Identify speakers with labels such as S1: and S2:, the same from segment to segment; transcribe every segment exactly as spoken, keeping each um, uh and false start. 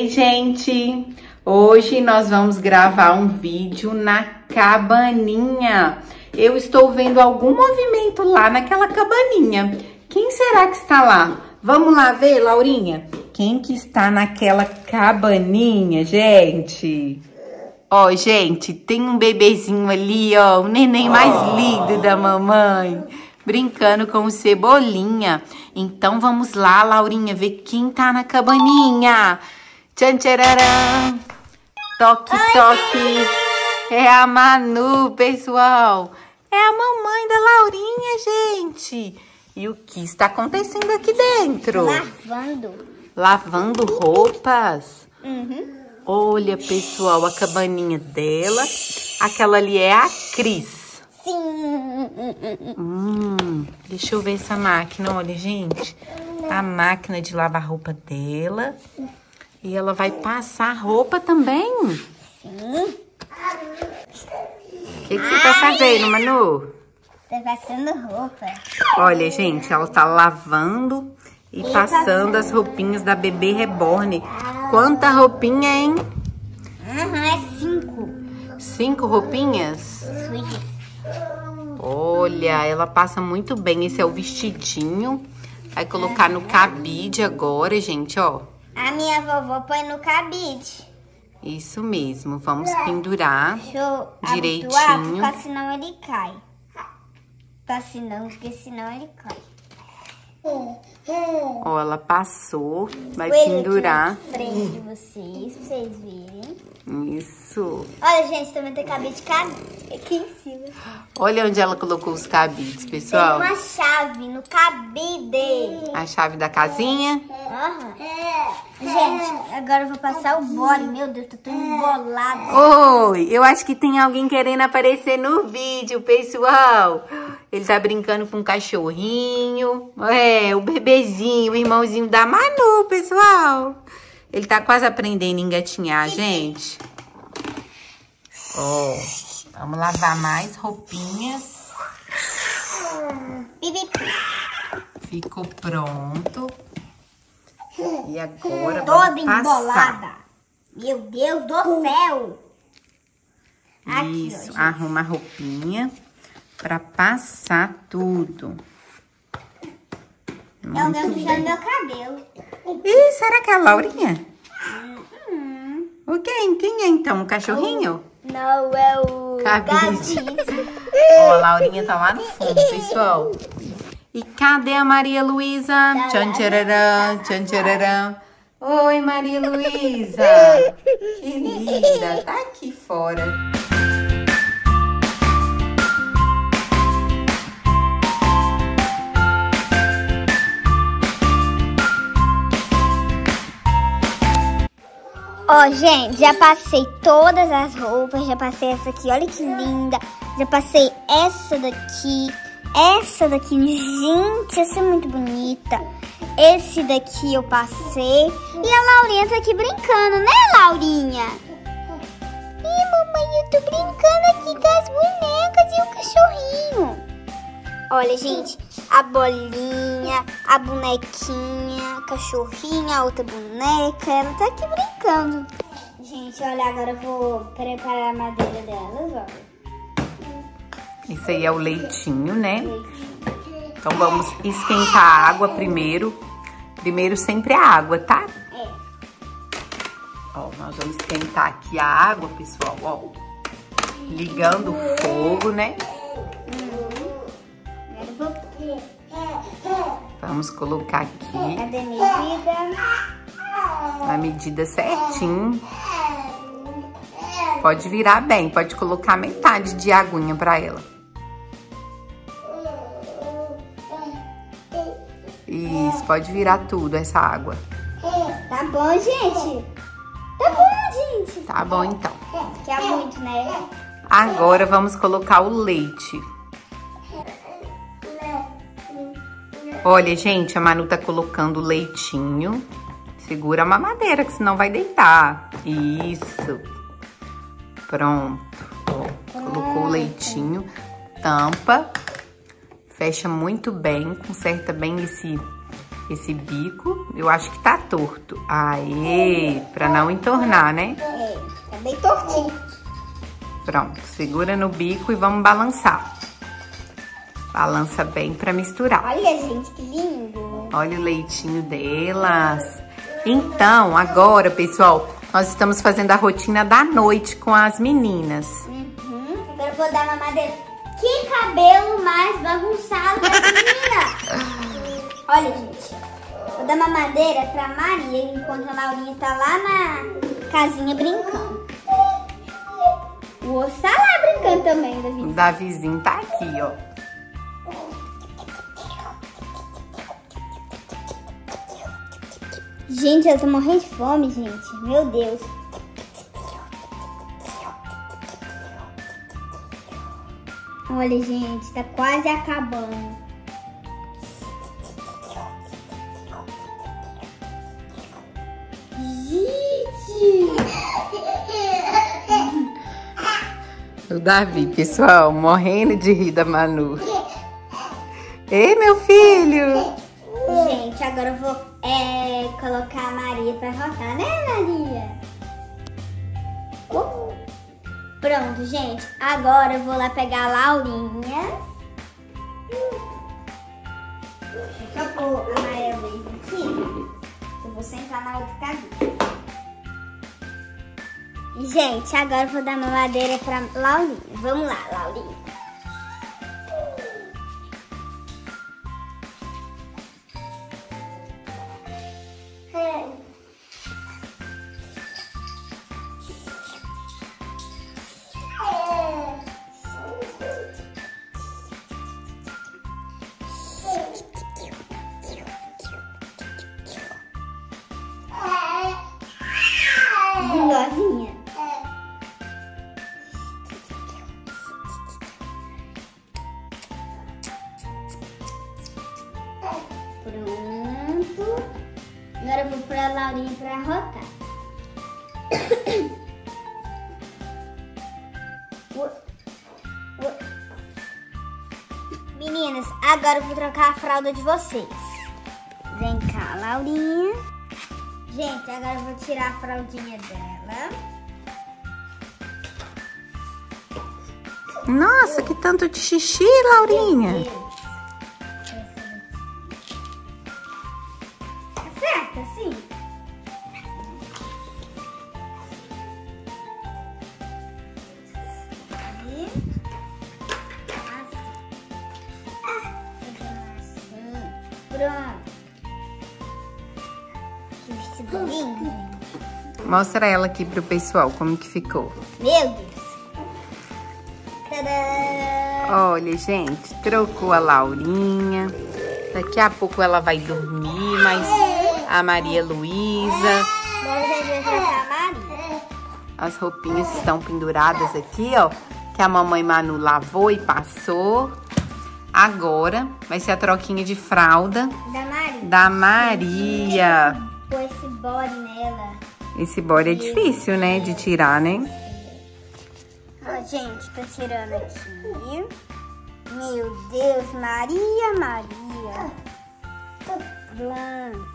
S1: gente! Hoje nós vamos gravar um vídeo na cabaninha. Eu estou vendo algum movimento lá naquela cabaninha. Quem será que está lá? Vamos lá ver, Laurinha? Quem que está naquela cabaninha, gente? Ó, gente, tem um bebezinho ali, ó, o neném mais lindo da mamãe, brincando com o Cebolinha. Então vamos lá, Laurinha, ver quem tá na cabaninha. Tchan, tchararã. Toque, toque. É a Manu, pessoal. É a mamãe da Laurinha, gente. E o que está acontecendo aqui dentro?
S2: Lavando.
S1: Lavando roupas?
S2: Uhum.
S1: Olha, pessoal, a cabaninha dela. Aquela ali é a Cris.
S2: Sim.
S1: Hum, deixa eu ver essa máquina. Olha, gente. A máquina de lavar roupa dela. E ela vai passar roupa também?
S2: Sim.
S1: O que, que você tá fazendo, Manu?
S2: Tá passando roupa.
S1: Olha, gente, ela tá lavando e passando as roupinhas da bebê reborn. Quanta roupinha, hein?
S2: Aham, é cinco.
S1: Cinco roupinhas?
S2: Sujas.
S1: Olha, ela passa muito bem. Esse é o vestidinho. Vai colocar no cabide agora, gente, ó.
S2: A minha vovó põe no cabide.
S1: Isso mesmo. Vamos pendurar
S2: Deixa eu
S1: direitinho.
S2: abotoar, porque senão ele cai. Pra senão, porque senão ele cai.
S1: Ó, ela passou. Vai
S2: Vou ele
S1: pendurar.
S2: aqui na frente de vocês, pra vocês verem.
S1: Isso.
S2: Olha, gente, também tem cabide aqui em cima.
S1: Olha onde ela colocou os cabides, pessoal.
S2: Tem uma chave no cabide.
S1: A chave da casinha.
S2: Aham. Gente, agora eu vou passar o bole. Meu Deus, tô tão embolada.
S1: Oi, eu acho que tem alguém querendo aparecer no vídeo, pessoal. Ele tá brincando com um cachorrinho. É, o bebezinho, o irmãozinho da Manu, pessoal. Ele tá quase aprendendo a engatinhar, gente. Ó, vamos lavar mais roupinhas. Ficou pronto. E agora
S2: Toda
S1: vamos passar.
S2: embolada. Meu Deus do céu. Aqui,
S1: Isso,
S2: ó,
S1: arruma a roupinha pra passar tudo.
S2: é alguém puxando meu cabelo.
S1: Ih, será que é a Laurinha?
S2: Hum.
S1: O quem? Quem é então? O cachorrinho?
S2: Não, é o
S1: Cabide.
S2: cabide.
S1: Ó, a Laurinha tá lá no fundo, pessoal. E cadê a Maria Luísa? Tchan, tchararã, tchan, tchararã. Oi, Maria Luísa. Que linda. Tá aqui fora.
S2: Ó, oh, gente, já passei todas as roupas, já passei essa aqui, olha que linda. Já passei essa daqui, essa daqui, gente, essa é muito bonita. Esse daqui eu passei. E a Laurinha tá aqui brincando, né, Laurinha? Ih, mamãe, eu tô brincando aqui com as bonecas e o cachorrinho. Olha, gente, a bolinha, a bonequinha, a cachorrinha, a outra boneca, ela tá aqui brincando. Gente, olha, agora eu vou preparar a madeira delas, olha.
S1: Isso aí é o leitinho, né? Então vamos esquentar a água primeiro. Primeiro sempre a água, tá?
S2: É.
S1: Ó, nós vamos esquentar aqui a água, pessoal, ó. Ligando o fogo, né? Vamos colocar aqui.
S2: Cadê a medida?
S1: A medida certinho. Pode virar bem, pode colocar metade de aguinha pra ela. Isso, pode virar tudo essa água.
S2: Tá bom, gente? Tá bom, gente.
S1: Tá bom, então.
S2: Que é muito, né?
S1: Agora vamos colocar o leite. Olha, gente, a Manu tá colocando o leitinho. Segura a mamadeira, que senão vai deitar. Isso. Pronto. Ó, colocou o leitinho. Tampa. Fecha muito bem. Conserta bem esse Esse bico, eu acho que tá torto. Aê, pra não entornar, né?
S2: É, tá bem tortinho.
S1: Pronto, segura no bico e vamos balançar. Balança bem pra misturar.
S2: Olha, gente, que lindo.
S1: Olha o leitinho delas. Então, agora, pessoal, nós estamos fazendo a rotina da noite com as meninas.
S2: Uhum. Agora eu vou dar mamadeira. Que cabelo mais bagunçado dessa menina. Olha, gente, vou dar mamadeira pra Maria, enquanto a Laurinha tá lá na casinha brincando. O osso tá lá brincando também, Davi.
S1: O Davizinho tá aqui, ó.
S2: Gente, ela tá morrendo de fome, gente. Meu Deus. Olha, gente, tá quase acabando. Gente!
S1: O Davi, pessoal, morrendo de rir da Manu. Ei, meu filho!
S2: Gente, agora eu vou é, colocar a Maria pra rotar, né, Maria? Uh. Pronto, gente. Agora eu vou lá pegar a Laurinha. Deixa eu pôr a Maria Luísa aqui. Eu vou sentar na outra cadeira. E, gente, agora eu vou dar mamadeira pra Laurinha. Vamos lá, Laurinha. Gulosinha. Pronto. Agora eu vou pôr a Laurinha pra rotar. Meninas, agora eu vou trocar a fralda de vocês. Vem cá, Laurinha. Gente, agora eu vou tirar a fraldinha dela.
S1: Nossa, que tanto de xixi, Laurinha.
S2: Tá certo assim? E assim. Assim. Pronto. Que vestido lindo, gente.
S1: Mostra ela aqui pro pessoal como que ficou.
S2: Meu Deus. Tadã!
S1: Olha, gente, trocou a Laurinha. Daqui a pouco ela vai dormir, mas a Maria Luísa.
S2: Agora a gente vai trocar a Maria.
S1: As roupinhas estão penduradas aqui, ó. Que a mamãe Manu lavou e passou. Agora vai ser a troquinha de fralda
S2: Da Maria.
S1: da Maria.
S2: Pôr esse body nela.
S1: Esse body é difícil, né, de tirar, né?
S2: Ó, gente, tô tirando aqui. Meu Deus, Maria, Maria. Pronto.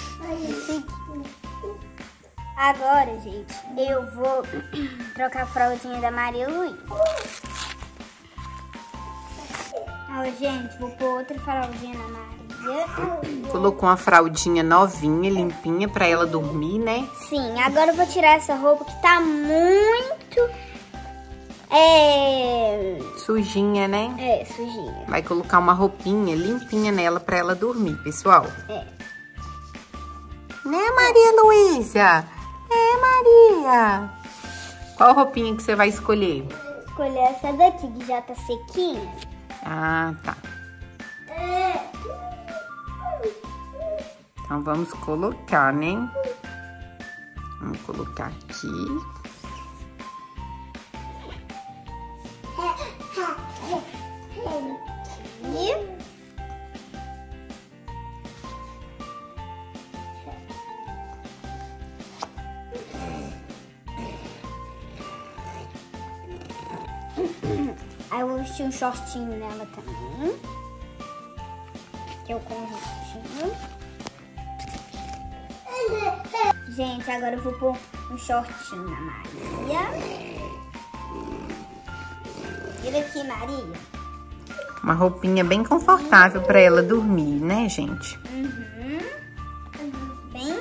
S2: Agora, gente, eu vou trocar a fraldinha da Maria Luísa. Ó, gente, vou pôr outra fraldinha na Maria.
S1: Colocou uma fraldinha novinha, limpinha, pra ela dormir, né?
S2: Sim, agora eu vou tirar essa roupa que tá muito... É...
S1: Sujinha, né?
S2: É, sujinha.
S1: Vai colocar uma roupinha limpinha nela pra ela dormir, pessoal.
S2: É.
S1: Né, Maria Luísa? É, Maria. Qual roupinha que você vai escolher?
S2: Escolher essa daqui, que já tá sequinha.
S1: Ah, tá. Então, vamos colocar, né? Vamos colocar aqui.
S2: E... Aí eu vou vestir um shortinho nela também. Que é o conjuntinho. Gente, agora eu vou pôr um shortinho na Maria. Vira aqui, Maria.
S1: Uma roupinha bem confortável pra ela dormir, né, gente?
S2: Uhum. Bem...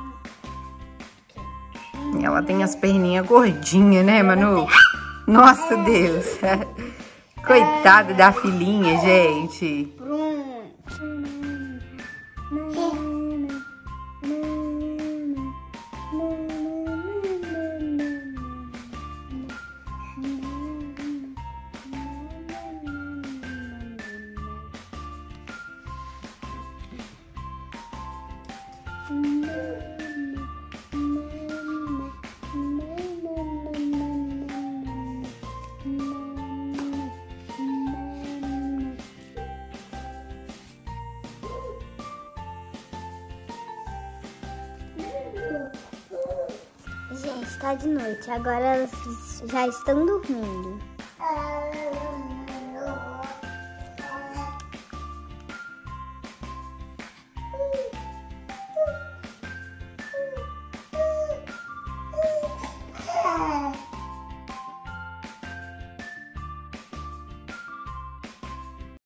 S1: E ela tem as perninhas gordinhas, né, Manu? Nossa, Deus! Coitada da filhinha, gente.
S2: Gente, tá de noite. Agora elas já estão dormindo.